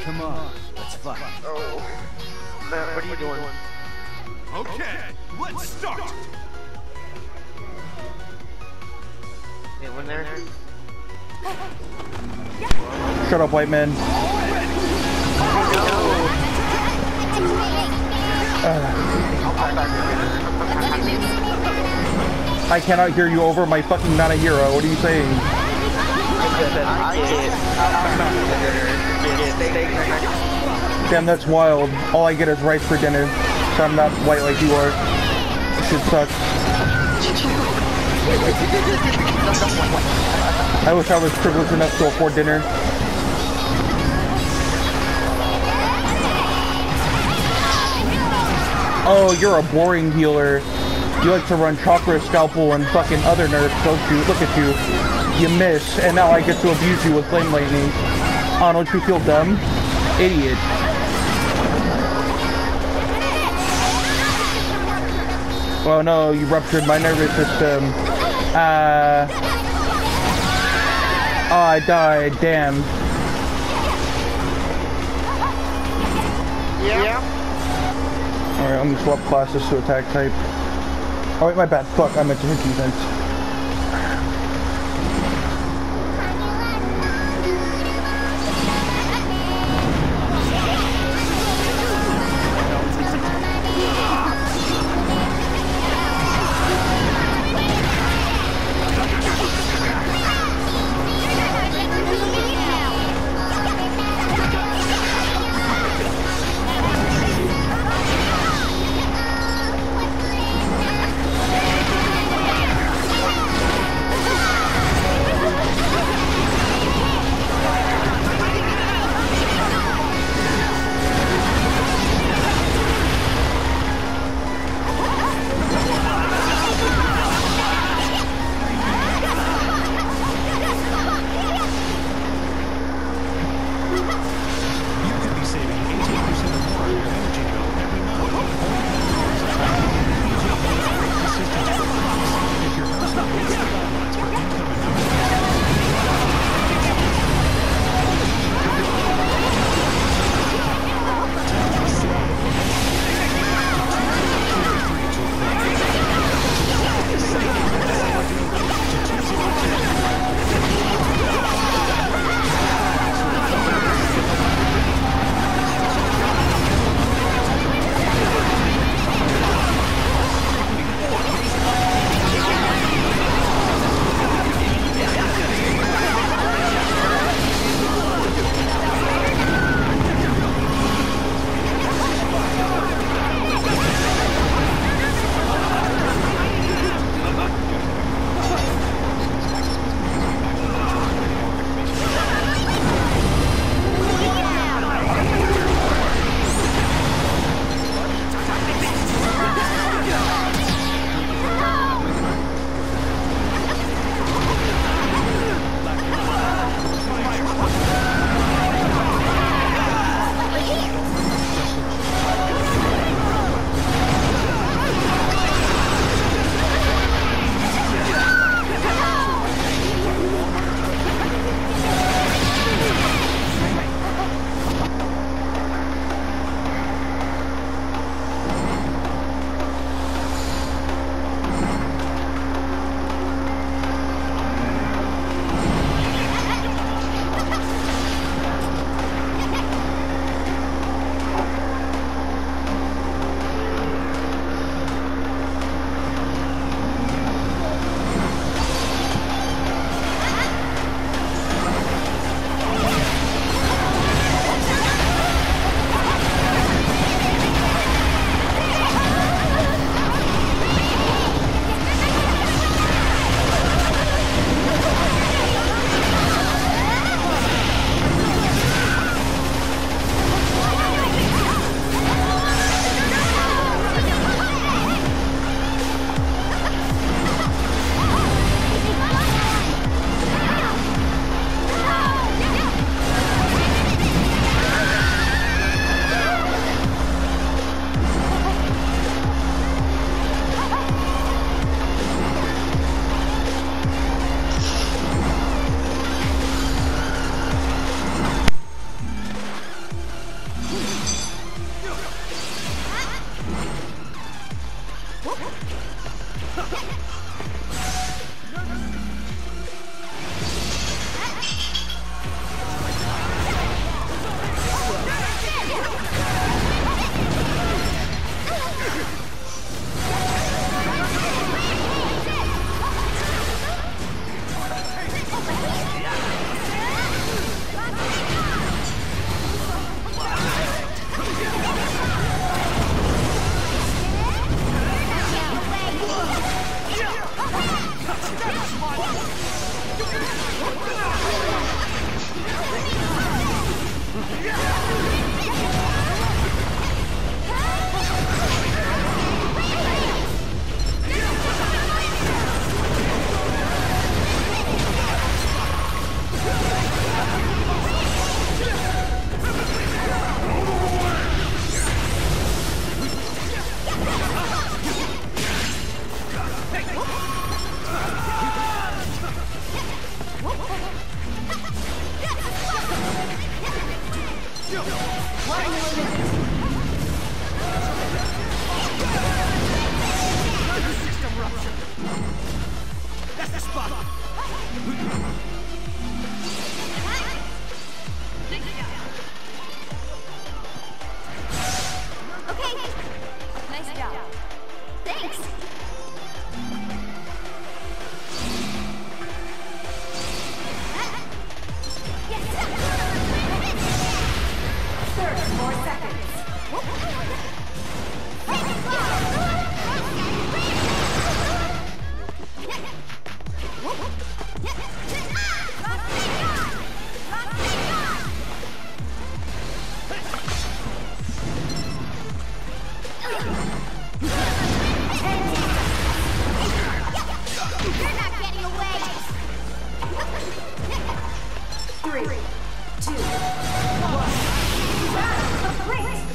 Come on, let's fight. Oh, man, what are you doing? Okay, let's start. Anyone there? Shut up, white man. I cannot hear you over my fucking not a hero. What are you saying? Damn, that's wild. All I get is rice for dinner. So I'm not white like you are. This shit sucks. I wish I was privileged enough to afford dinner. Oh, you're a boring healer. You like to run Chakra, Scalpel, and fucking other nerfs, don't you? Look at you. You miss, and now I get to abuse you with Flame Lightning. Oh, don't you feel dumb? Idiot. Oh no, you ruptured my nervous system. Oh, I died, damn. Yeah. Alright, let me swap classes to attack type. Oh wait, my bad. Fuck, I meant to hit defense. Three, two, one. Battle of Great